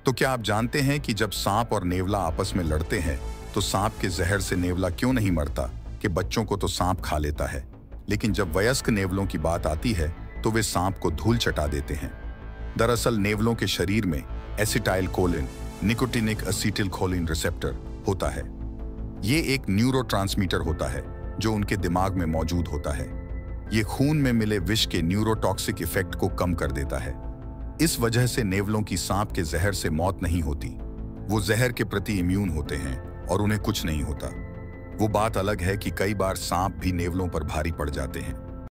तो क्या आप जानते हैं कि जब सांप और नेवला आपस में लड़ते हैं तो सांप के जहर से नेवला क्यों नहीं मरता? कि बच्चों को तो सांप खा लेता है, लेकिन जब वयस्क नेवलों की बात आती है तो वे सांप को धूल चटा देते हैं। दरअसल नेवलों के शरीर में acetyl choline nicotinic acetyl choline receptor होता है। ये एक न्यूरोट्रांसमीटर होता है जो उनके दिमाग में मौजूद होता है। ये खून में मिले विष के न्यूरोटॉक्सिक इफेक्ट को कम कर देता है। इस वजह से नेवलों की सांप के जहर से मौत नहीं होती। वो जहर के प्रति इम्यून होते हैं और उन्हें कुछ नहीं होता। वो बात अलग है कि कई बार सांप भी नेवलों पर भारी पड़ जाते हैं।